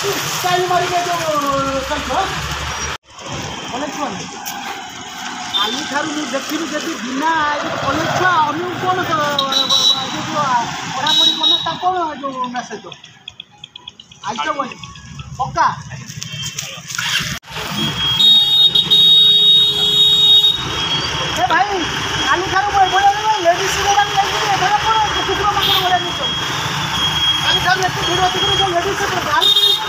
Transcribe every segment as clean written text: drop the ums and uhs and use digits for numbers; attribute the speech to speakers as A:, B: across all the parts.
A: style मारी के जो कॉलेज छुआ काली ठार देखी जब बिना कॉलेज छुआ अन्य कौन पढ़ापढ़ी करना कौन जो मेसेज आज तो बोली पक्का भाई काली ठार लेडीज कुकुर मान बढ़िया जिस काली ठार एत भिड़ अच्छी जो लेडीज बाहर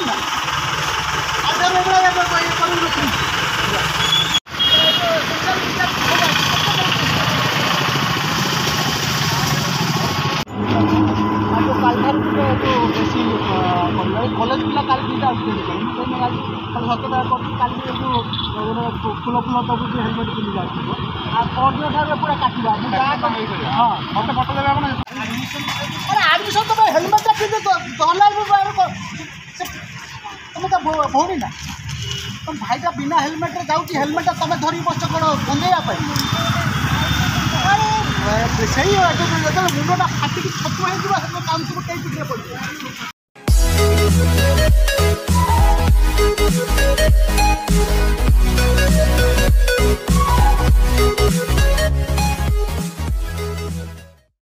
A: कॉलेज पिला काली दुटा सतर्कता काली जो फुल फुल दबुच हेलमेट पिंधि जाऊँ परदिन ठार पूरा काटा हाँ मत फटो देवे अरे आडमिशन तुम हेलमेट पिंधे तुम तो भौणी ना तुम भाईटा बिना हेलमेट जाऊँगी हेलमेट तुम धरी बस कौन बंधेवाई अरे से मुंडा फाटिक छतुआ काम सब कहीं पड़े